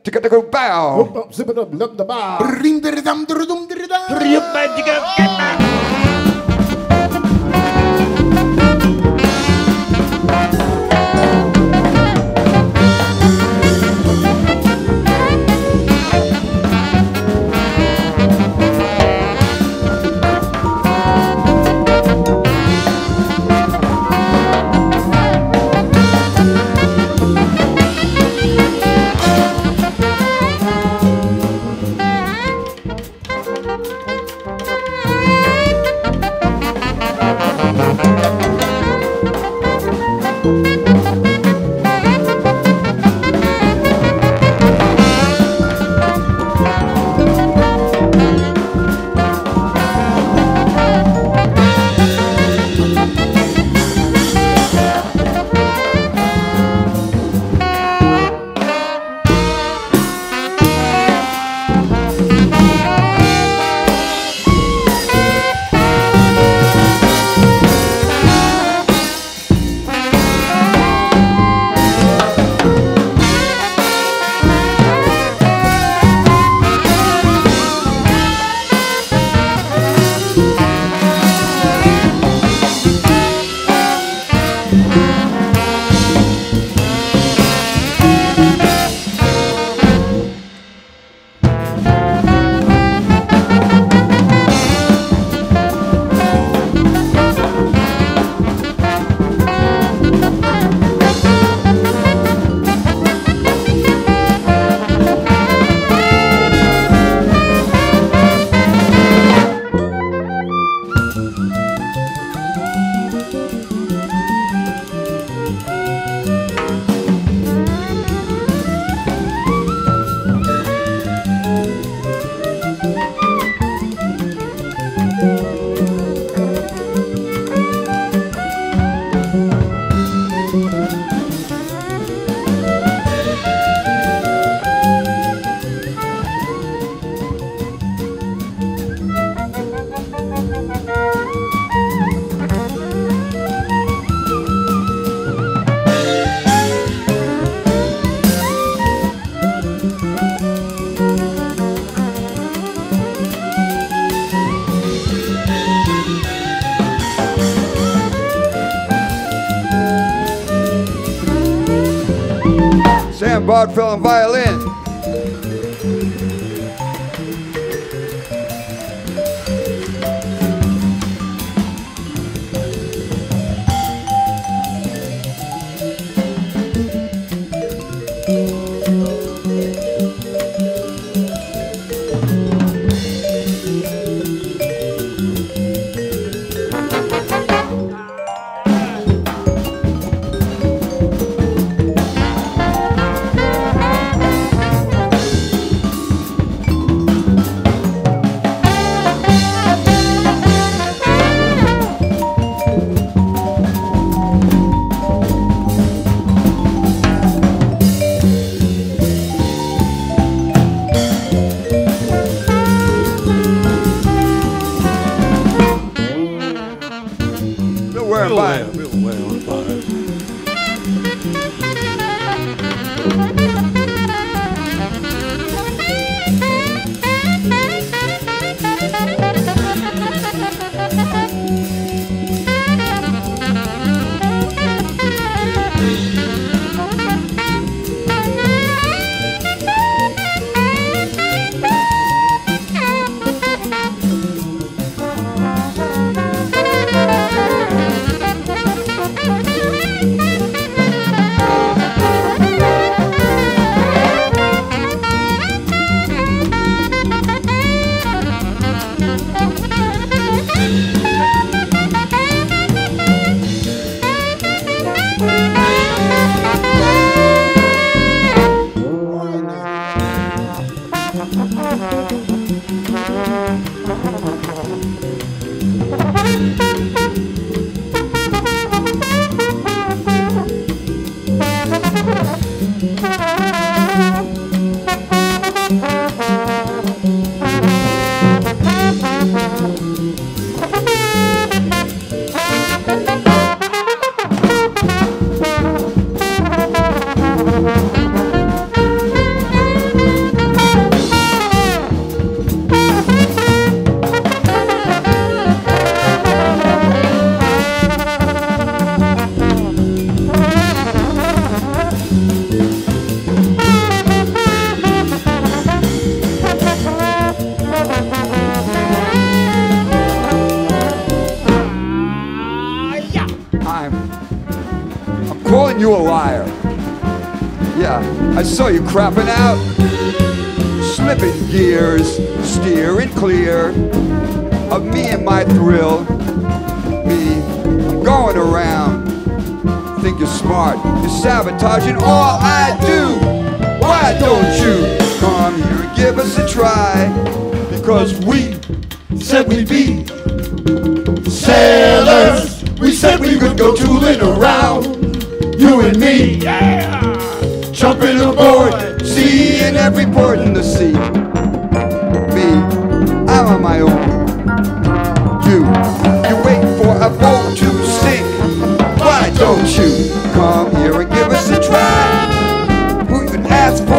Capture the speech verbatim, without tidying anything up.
bow. Bardfeld on violin. I saw you crapping out, slipping gears, steering clear of me and my thrill. Me, I'm going around, think you're smart, you're sabotaging all I do. Why don't you come here and give us a try? Because we said we'd be sailors. We said we would go tooling around, you and me, yeah. Jumping aboard, seeing every port in the sea. Me, I'm on my own. You, you wait for a boat to sink. Why don't you come here and give us a try? Who even asked for